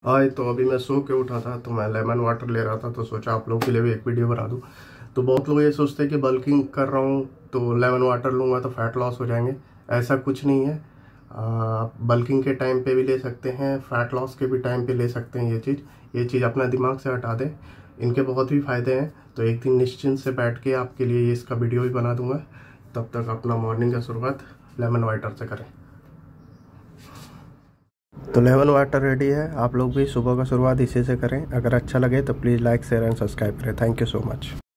हाय, तो अभी मैं सो के उठा था तो मैं लेमन वाटर ले रहा था, तो सोचा आप लोगों के लिए भी एक वीडियो बना दूं। तो बहुत लोग ये सोचते हैं कि बल्किंग कर रहा हूँ तो लेमन वाटर लूँगा तो फैट लॉस हो जाएंगे। ऐसा कुछ नहीं है। आप बल्किंग के टाइम पे भी ले सकते हैं, फैट लॉस के भी टाइम पे ले सकते हैं। ये चीज़ अपना दिमाग से हटा दें। इनके बहुत भी फ़ायदे हैं। तो एक दिन निश्चिंत से बैठ के आपके लिए इसका वीडियो भी बना दूंगा। तब तक अपना मॉर्निंग का शुरुआत लेमन वाटर से करें। तो लेमन वाटर रेडी है। आप लोग भी सुबह का शुरुआत इसी से करें। अगर अच्छा लगे तो please like share and subscribe करें। Thank you so much.